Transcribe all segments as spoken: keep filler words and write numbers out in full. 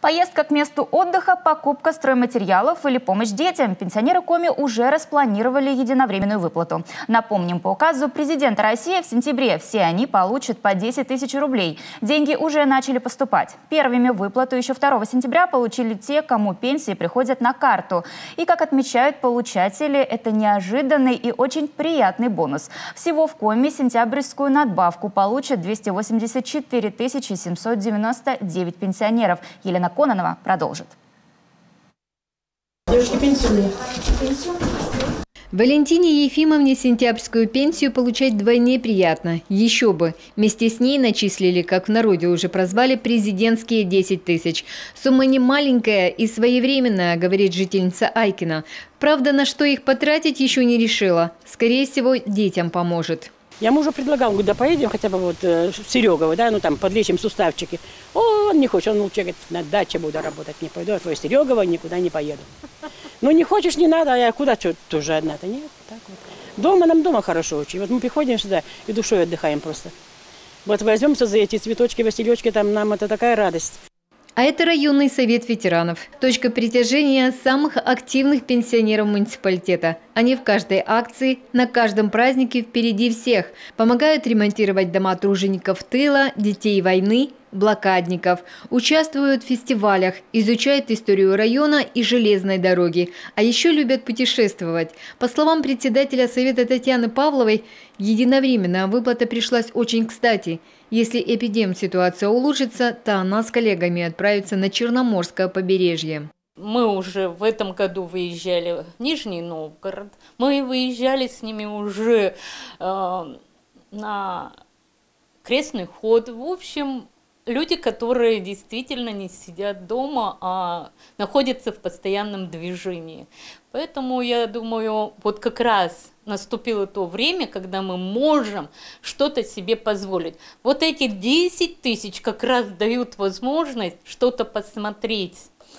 Поездка к месту отдыха, покупка стройматериалов или помощь детям. Пенсионеры Коми уже распланировали единовременную выплату. Напомним, по указу президента России в сентябре все они получат по десять тысяч рублей. Деньги уже начали поступать. Первыми выплату еще второго сентября получили те, кому пенсии приходят на карту. И, как отмечают получатели, это неожиданный и очень приятный бонус. Всего в Коми сентябрьскую надбавку получат двести восемьдесят четыре тысячи семьсот девяносто девять пенсионеров. Елена Кононова продолжит. Девушки, пенсию. Валентине Ефимовне сентябрьскую пенсию получать вдвойне приятно. Еще бы. Вместе с ней начислили, как в народе уже прозвали, президентские десять тысяч. Сумма не маленькая и своевременная, говорит жительница Айкина. Правда, на что их потратить, еще не решила. Скорее всего, детям поможет. Я мужу предлагал, говорю, да поедем хотя бы вот э, в Серегово, да, ну там подлечим суставчики. О, он не хочет, он лучше говорит, на даче буду работать, не пойду, а твой Серегово никуда не поеду. Ну не хочешь, не надо, а я куда тоже одна-то? Нет, так вот. Дома нам дома хорошо очень. Вот мы приходим сюда и душой отдыхаем просто. Вот возьмемся за эти цветочки, василечки, там нам это такая радость. А это районный совет ветеранов. Точка притяжения самых активных пенсионеров муниципалитета. Они в каждой акции, на каждом празднике впереди всех. Помогают ремонтировать дома тружеников тыла, детей войны, блокадников. Участвуют в фестивалях, изучают историю района и железной дороги. А еще любят путешествовать. По словам председателя совета Татьяны Павловой, единовременная выплата пришлась очень кстати. Если эпидем-ситуация улучшится, то она с коллегами отправится на Черноморское побережье. Мы уже в этом году выезжали в Нижний Новгород. Мы выезжали с ними уже э, на крестный ход. В общем, люди, которые действительно не сидят дома, а находятся в постоянном движении. Поэтому я думаю, вот как раз наступило то время, когда мы можем что-то себе позволить. Вот эти десять тысяч как раз дают возможность что-то посмотреть,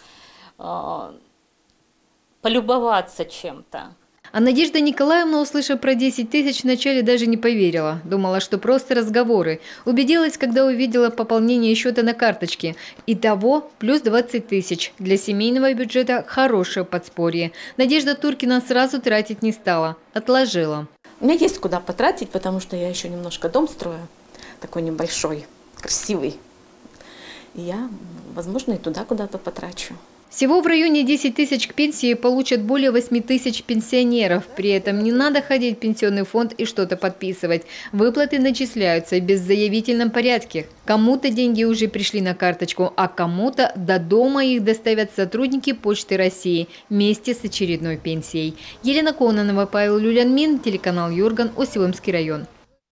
полюбоваться чем-то. А Надежда Николаевна, услышав про десять тысяч, вначале даже не поверила. Думала, что просто разговоры. Убедилась, когда увидела пополнение счета на карточке. Итого плюс двадцать тысяч. Для семейного бюджета хорошее подспорье. Надежда Туркина сразу тратить не стала. Отложила. У меня есть куда потратить, потому что я еще немножко дом строю. Такой небольшой, красивый. И я, возможно, и туда куда-то потрачу. Всего в районе десять тысяч к пенсии получат более восьми тысяч пенсионеров. При этом не надо ходить в пенсионный фонд и что-то подписывать. Выплаты начисляются в беззаявительном порядке. Кому-то деньги уже пришли на карточку, а кому-то до дома их доставят сотрудники Почты России вместе с очередной пенсией. Елена Кононова, Павел Люлянмин, телеканал Юрган, Усевымский район.